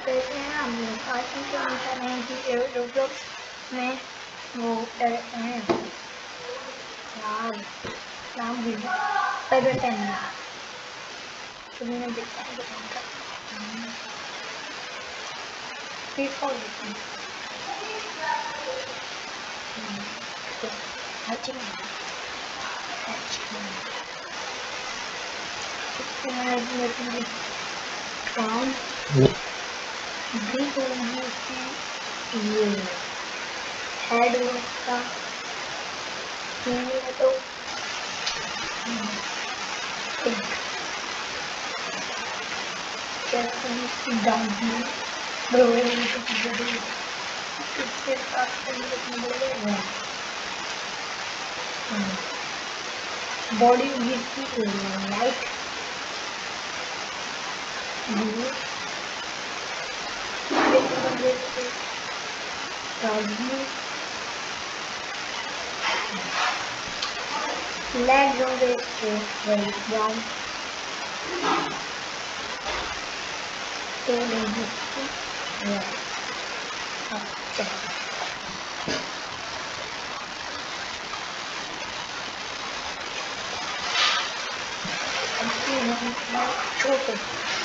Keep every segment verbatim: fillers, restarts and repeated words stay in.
कहते हैं हम लोग आज उनके निशान है कि रोब्लॉक्स में वो कैरेक्टर है यार नाम भी पैदल टाइम तो मैंने देखा है दुकान का फीफा देखते हैं अच्छी अच्छी काम भी तो नहीं उसकी ये हेड का है तो कैसे डाउन है बड़े इसके साथ बड़े बॉडी गिरती light legs on the straight, very down. Two legs, yeah. Okay. छोटे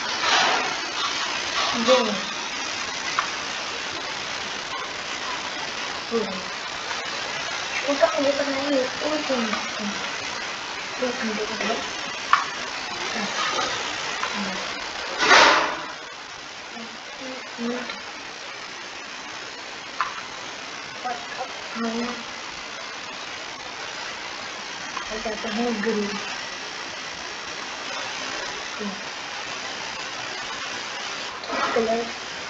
दो छोटा मुझे पता नहीं है कोई कोई दो घंटे के बाद कहते हैं गुरु colour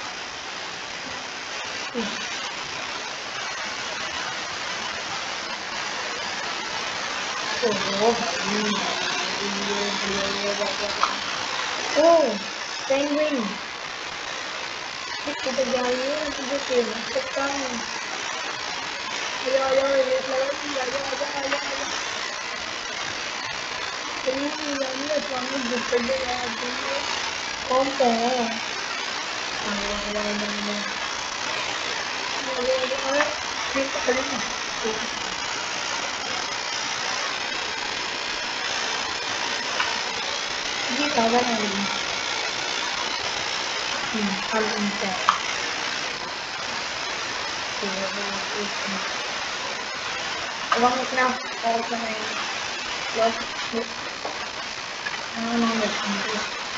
oh penguin kita jalan kita film sekarang ayo ayo lihat lagi ayo ayo ayo ayo ini ini suami bekerja lagi kompo ayo ayo ayo ayo ayo kita kerja ini kawan lagi hmm kalau ini uang itu kalau mana buat ah mana itu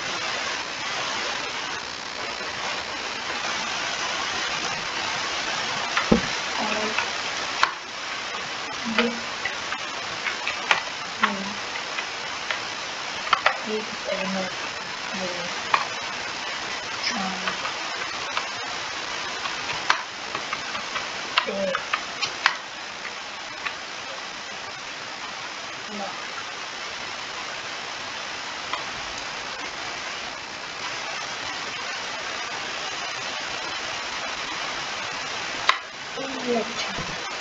अच्छा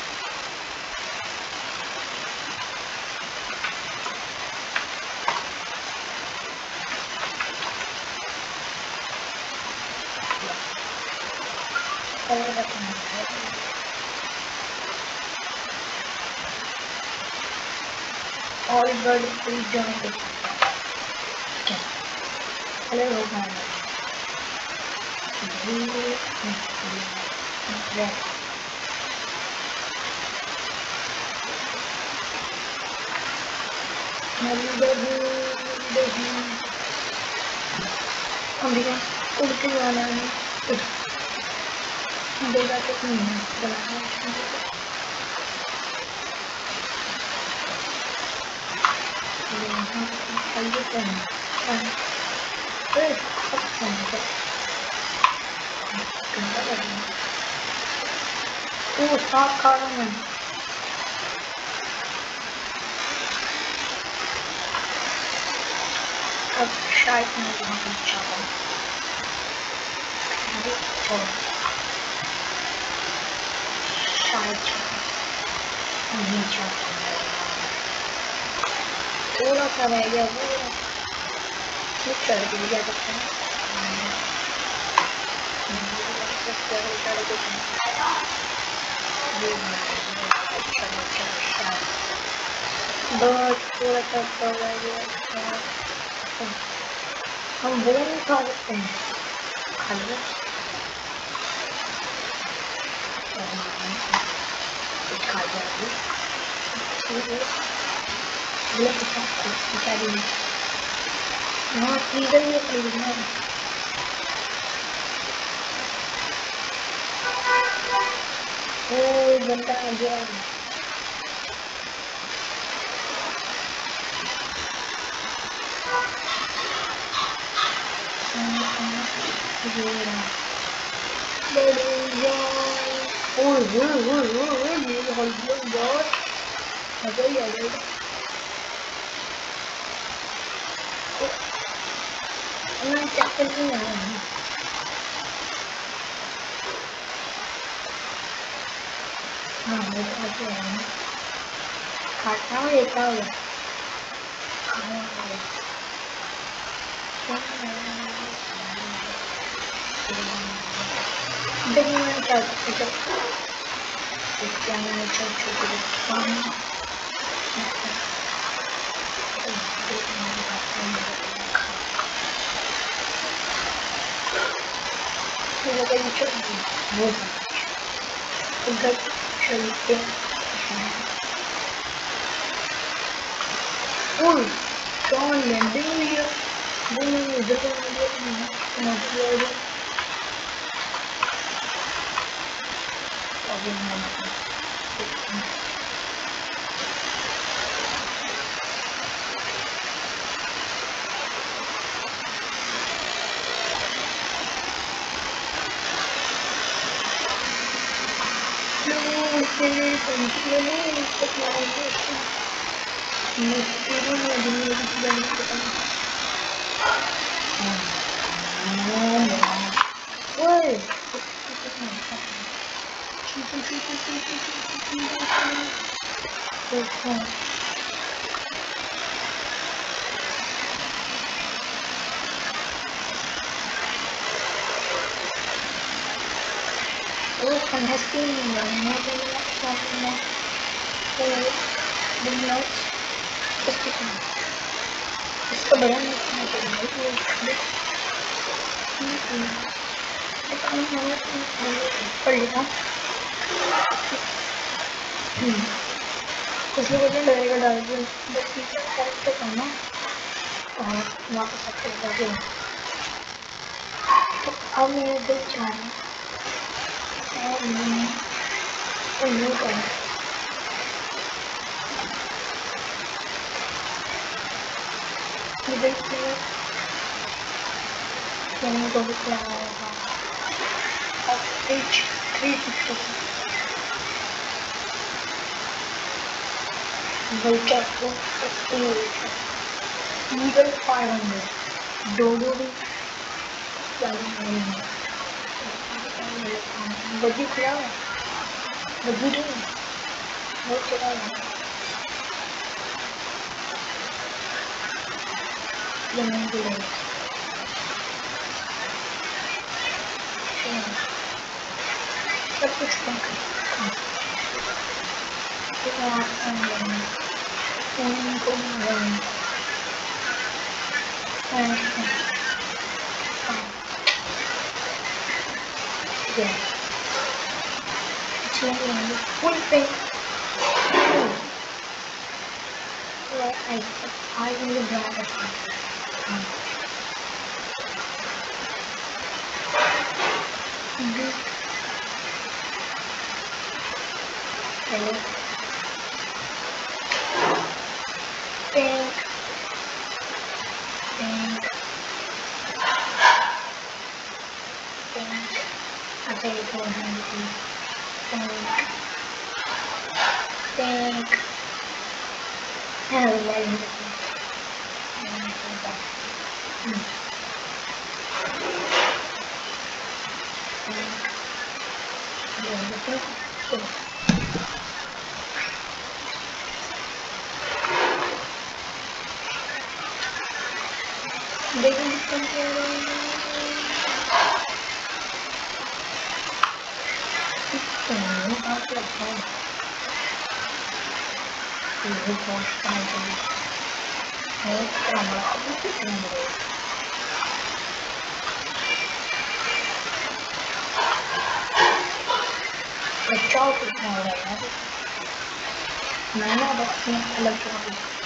all bird will join the okay hello guys America उड़ के जाना है देखा तो नहीं बना ये करना फिर सब करना गंदा लगना ओ साफ खाना है अब शायद मैं वहाँ पे जाऊँ और शायद नहीं जाऊँ थोड़ा सा रह गया वो मिक्स कर दिया जा सकता है Let's go and try to get him. ये अच्छा अच्छा अच्छा बहुत थोड़ा सा प्रॉब्लम है हम वो नहीं खा सकते हैं खा लो खा जाएगी ये कितना कितना भी हाँ फ्रीजर में फ्रीजर में ओ बंदा आ गया ओए ओए ओए ओए मेरे हस्बैंड यार मजा ही आ जाएगा मैं चक्कर नहीं आ रहा हाँ मेरे पास है खाता हूँ लेता हूँ देखिए मैं क्या करती हूँ क्या मैं छोटे छोटे लगा ये छोटी बहुत उधर चलते ओह कौन लैंडिंग हुई है वो मैंने इधर को नहीं अभी मैं contesting more than one for the notes just because इसको बढ़ाने के लिए पढ़ लेता कुछ लोगों ने लगेगा डाल दिया बस टीचर करेक्ट करना और वापस आपको लगे तो अब मेरे दिल चाह रहा है और मैंने उन्हें कहा कि देखिए मैंने को भी लगाया होगा और एच थ्री फिफ्टी बल्कि को ईगल फाइव हंड्रेड डोडो भी बजी खुला है बजी नहीं बहुत चला है जमीन के लिए सब कुछ उनको yeah one thing where I I really brought it um, good hello pink pink pink I think it's one hundred pink pink and then hmm. They can compare like home. We will post my day. Most camera memory. The chalk is more than that. मैंने अब अपने अलग chalk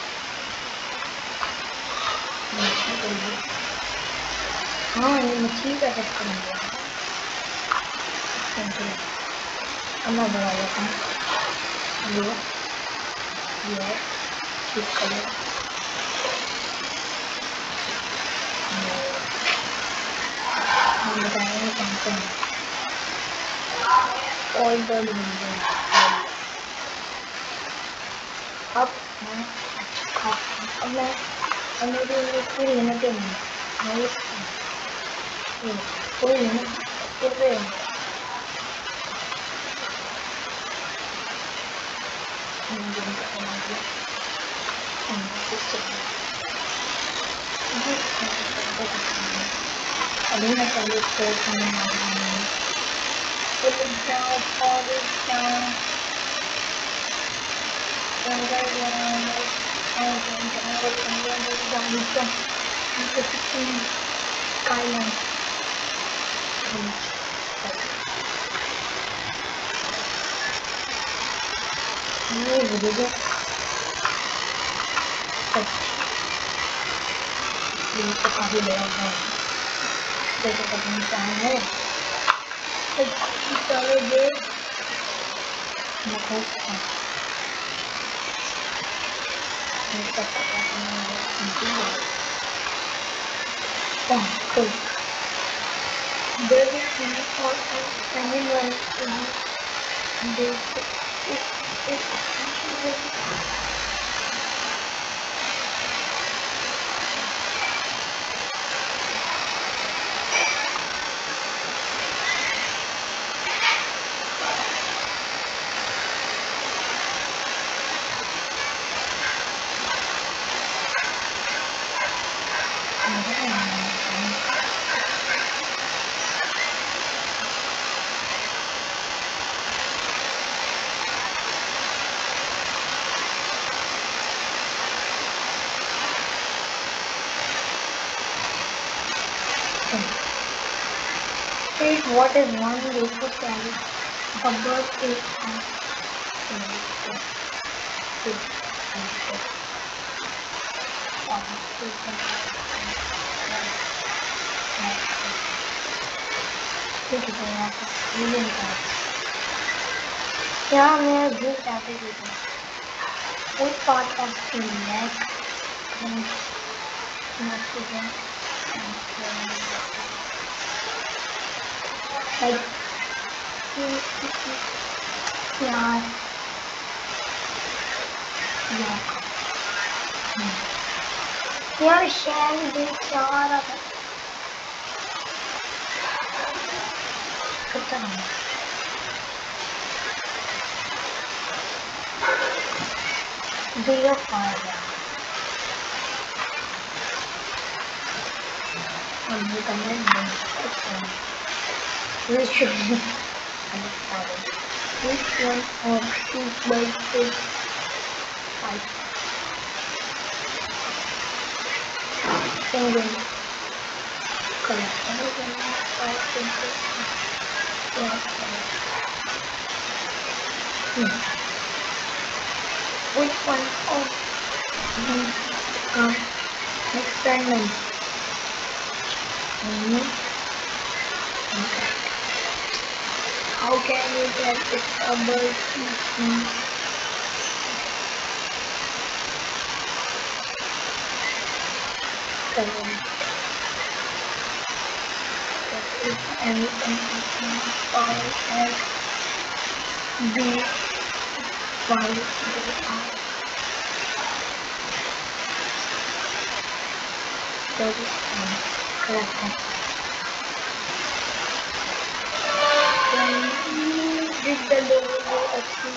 हाँ ये मछली का set करेंगे अब मैं बना लेता हूँ ये ये ठीक कलर हम बताएंगे कहाँ पे ऑयल डल अब मैं अब मैं अब मेरी कोई लिमिट नहीं है कोई लिमिट कितने अभी मैं पहले स्टोर करने वाला हूँ pull it down pull it down अंदर जाऊँ और जंगल अंदर जाऊँ तो मुझे कितनी स्काईलाइन ये वीडियो ये तो काफी बड़ा है जैसे कभी चाहे है चलो दे मैं oh, cool. There will be also anyone who this is is what is one way to carry the bird is on क्या मैं भूल जाती थी which part of the neck like यार यार शैल भी चार आता कितना है दिया फायदा और ये कमेंट नहीं this should be understanding. Which one of these birds is white? Penguin. Correct. Penguin is white. Yes. Hmm. Which one of these um experiments? Mm-hmm. Okay. How can you tell if a bird is correct? If anything is found as B while they are that is correct. Did the logo go achieve?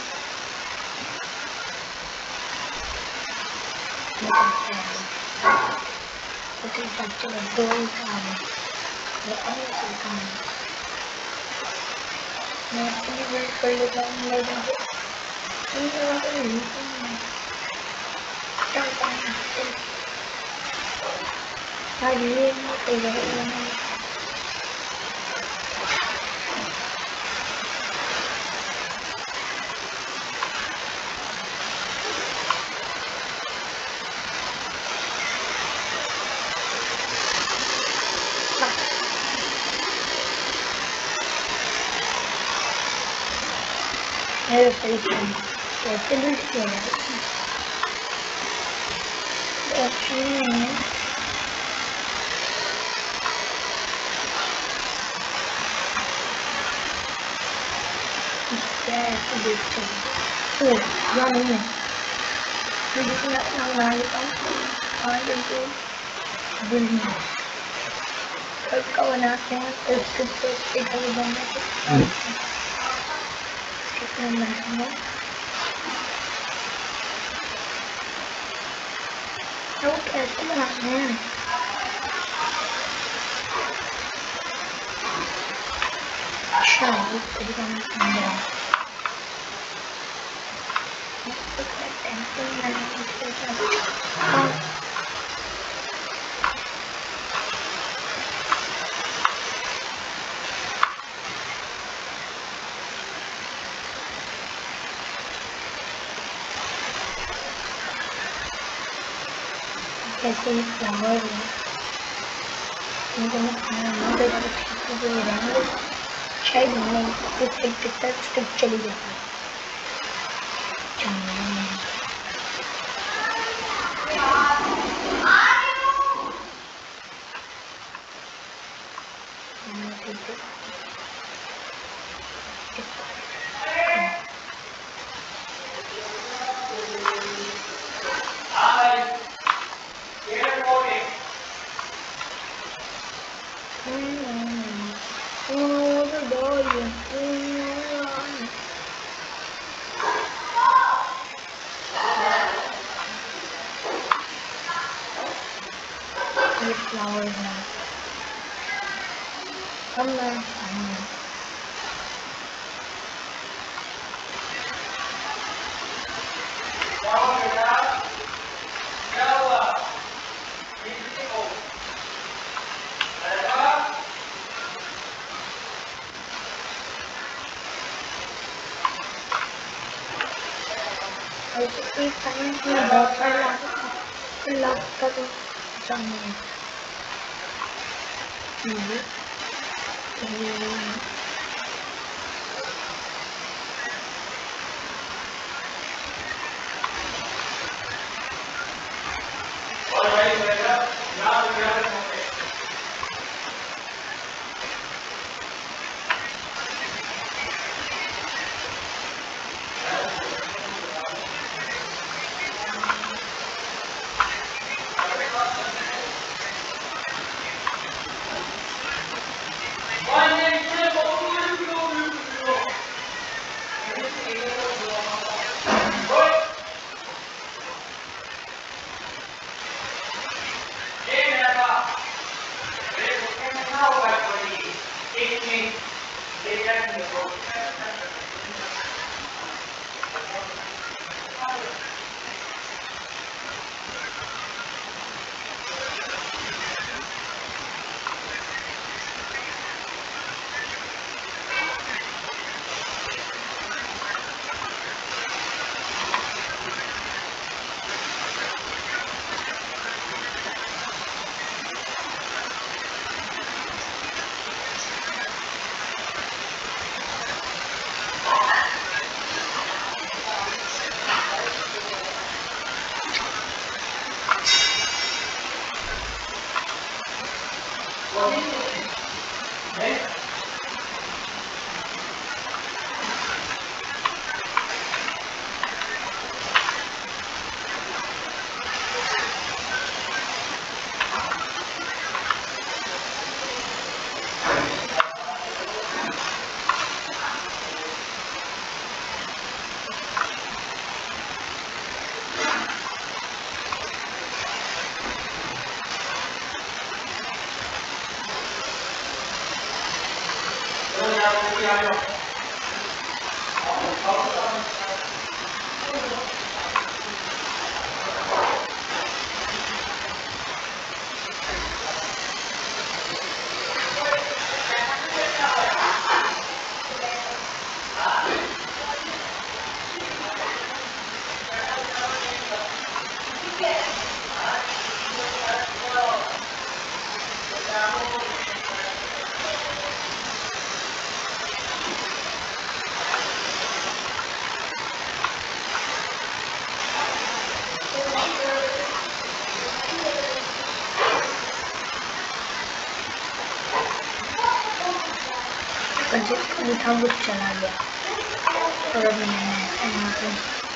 Okay, back to the gold card. The other two cards. मैं अपनी build कर लेता हूँ लेकिन इन लोगों को नहीं चल पाना यार ये कोई गलत नहीं मेरे सही कैसे बिल्ड किया है ऑप्शन नहीं है क्या ऐसे देखते हैं ओ यहाँ नहीं है मैं जितना अपना बना लेता हूँ और जैसे बिल्डिंग घर का बनाते हैं तो उसके ऊपर उसके घर बनाते हैं कितना बनाते हैं तो कैसे बनाते हैं अच्छा इस तरीका में समझा तो कहते हैं तो मैंने इसके साथ कैसे ये फ्लावर है इनको मैं खाना ना देगा तो ठीक है रहेंगे शायद नहीं इस एक कितना स्टिक चली जाती है फ्लावर है हम मैं एक टाइम में बहुत सारा लगता तो चाहिए मीठा कुछ चला गया और अभी मैंने यहाँ पे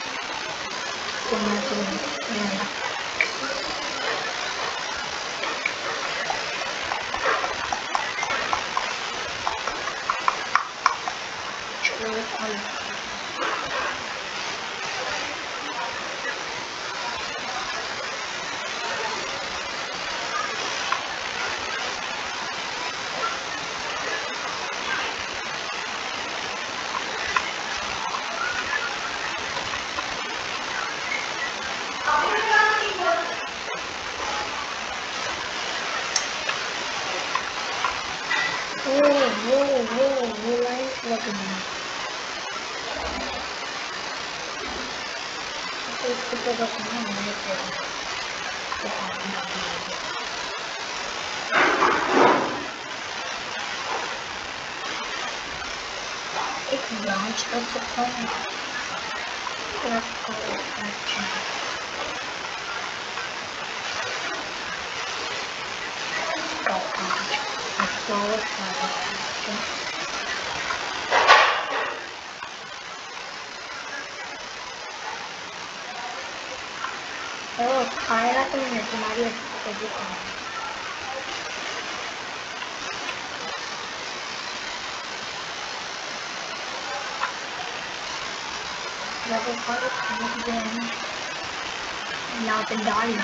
एक ब्रांच कर सकता हूँ खाएगा तो मैं तुम्हारी सब्जी खाऊंगा खाने की जो है यहाँ पे डालना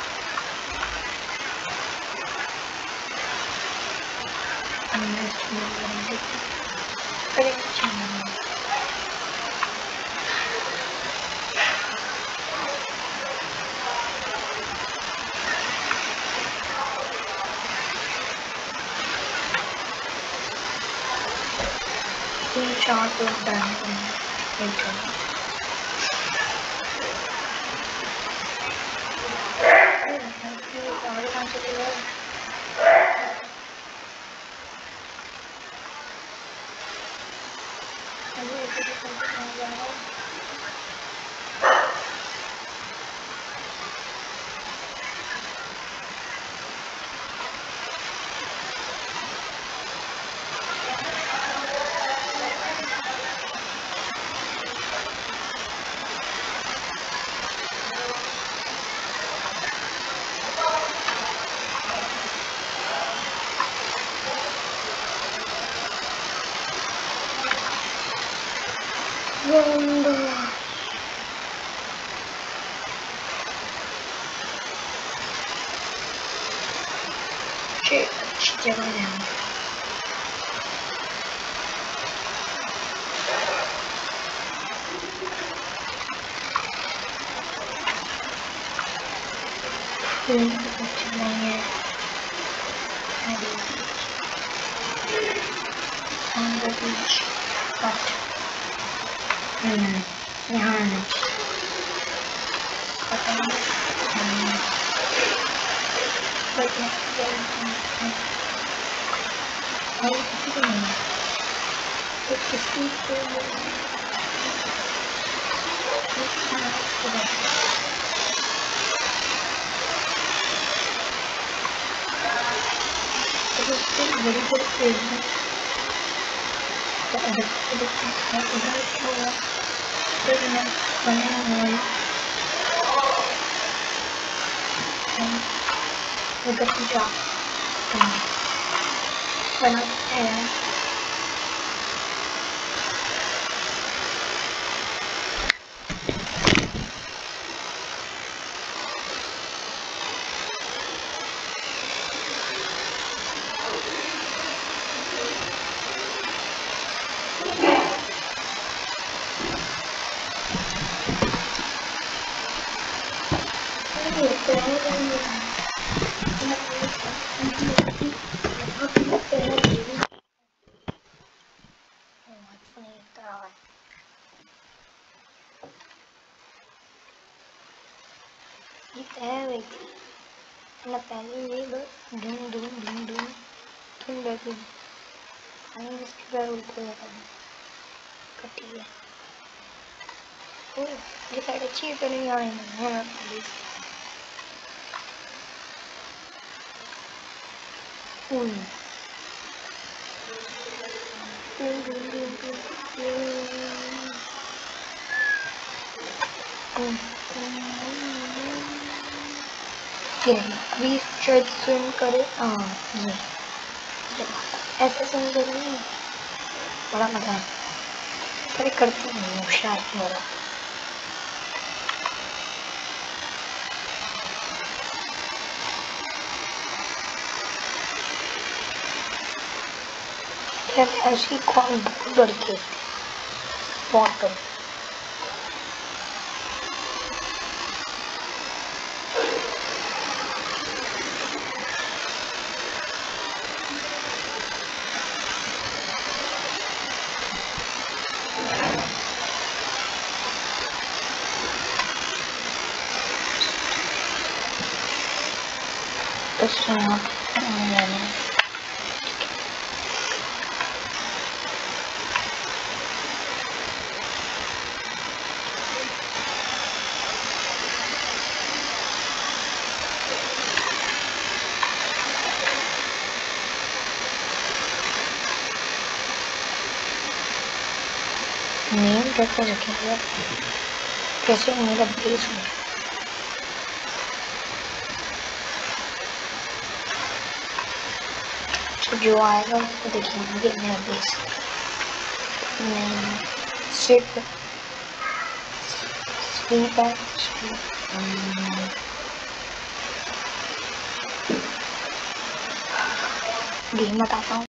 तीन चार तो डालते हैं अच्छी जगह है कुछ नहीं है यहाँ नहीं पता नहीं और किसी को नहीं तो किसी को बड़ी बड़ी पेड़ है तो उधर उधर क्या हुआ फिर मैं बने हुए उधर की जा बनाते हैं ये तय हुई थी ना पहले ये बस ढूंढ ढूंढ ढूंढ ढूंढ ढूंढ बैठी पानी इसके पैर उल्टे हो गए कटी है। ओह ये साइड अच्छी है तो नहीं आए होना प्लीज। ओह अभी शायद स्विम करे। हाँ ये ऐसे स्विम करेंगे बड़ा मजा है। अरे करती नहीं हूँ शायद मेरा यार ऐसी कौन बहुत डर के बहुत डर। नेम कैसे रखेंगे कैसे मेरा बेस हो जो आएगा उसको देखेंगे मेरा बेस सिर्फ स्क्रीन पर गेम बताता हूँ।